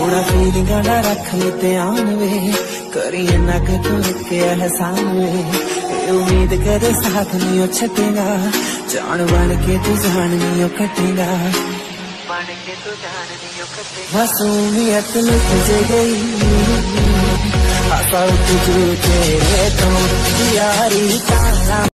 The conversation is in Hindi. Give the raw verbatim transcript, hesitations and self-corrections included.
थोड़ा फीलिंग ना रख ले ध्यान वे, करी ना तू के एहसान वे, उम्मीद करे साथ नहीं छटेगा, जान बन के तू जान नहीं कटेगा, बन के तू जान नहीं कटेगा। मासूमियत लुट गई आशा तुझे तेरे तो यारी ताला